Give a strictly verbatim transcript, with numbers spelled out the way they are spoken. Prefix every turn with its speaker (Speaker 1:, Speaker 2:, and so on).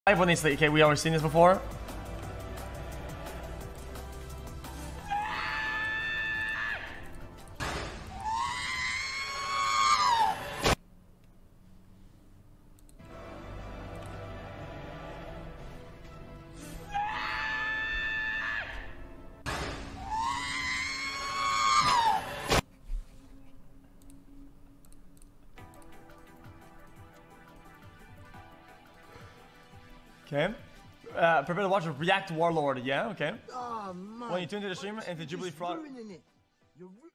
Speaker 1: When they say, okay, we already seen this before. Okay. Uh, prepare to watch a React Warlord. Yeah, okay.
Speaker 2: Oh, man.
Speaker 1: When you tune to the stream into Jubilee fraud.